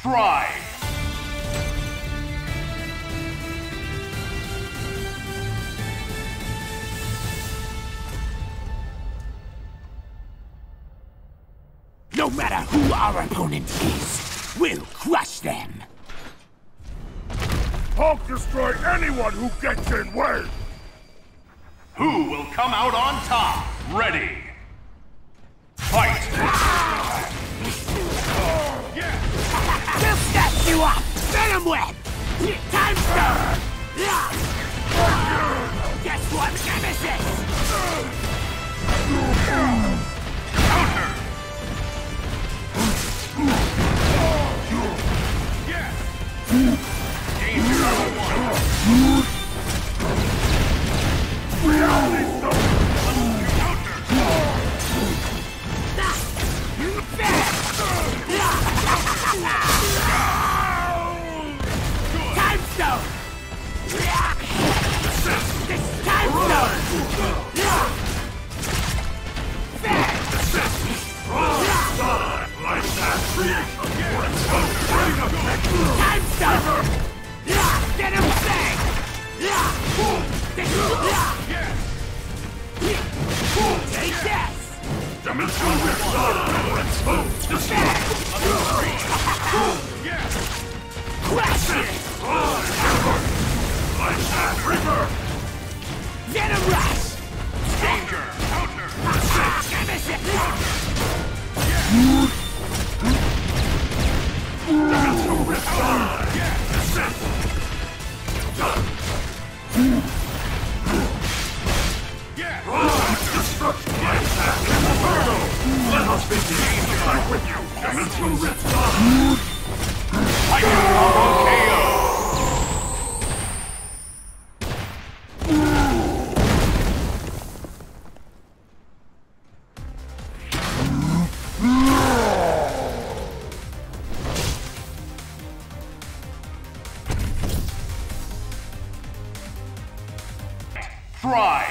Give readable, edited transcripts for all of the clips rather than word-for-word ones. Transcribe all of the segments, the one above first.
Try! No matter who our opponent is, we'll crush them! Hulk destroy anyone who gets in way! Who will come out on top? Ready! Fight! We'll snatch you up! Venom web! Time stone! Guess what, Nemesis? Counter! Danger number one! Reality stone! You bet! Time stone! This is time stone! Time stone! Get him bang! Take this! Crash it! Venom rush! Danger! Counter! Nemesis! Let us begin! Back with you! Dimensional Rift! Tiger Combo KO! Try!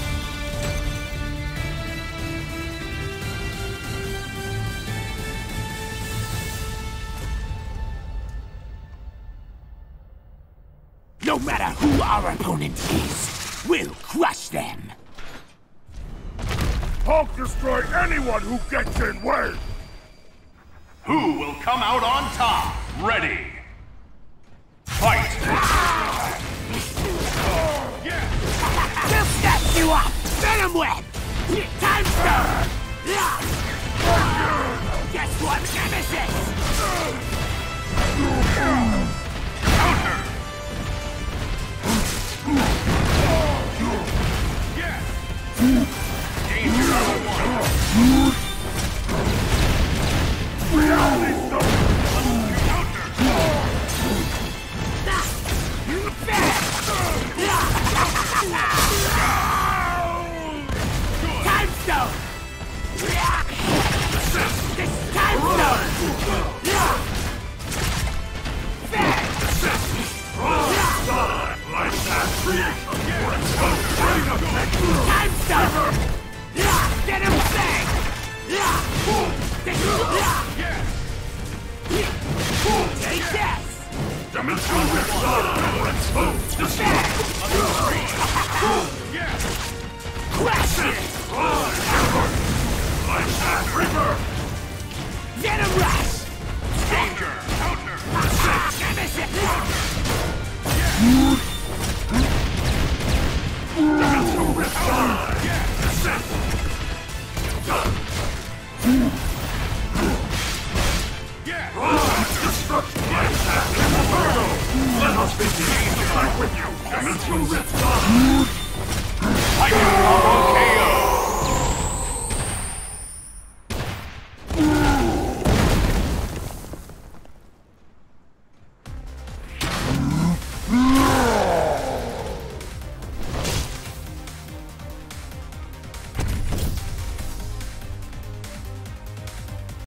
No matter who our opponent is, we'll crush them! Hulk destroy anyone who gets in way! Who will come out on top? Ready! Fight! We'll snatch you up! Venom web! Time stone! Guess what, Nemesis? Counter! Danger number one! Reality stone! You bet! Time stone! This is time stone! Time stone! Get him bang! Take this! Dimensional Rift! Crash it! Venom rush! Danger! Counter! Nemesis! Dimensional Rift! Let us begin! Back with you! Dimensional Rift!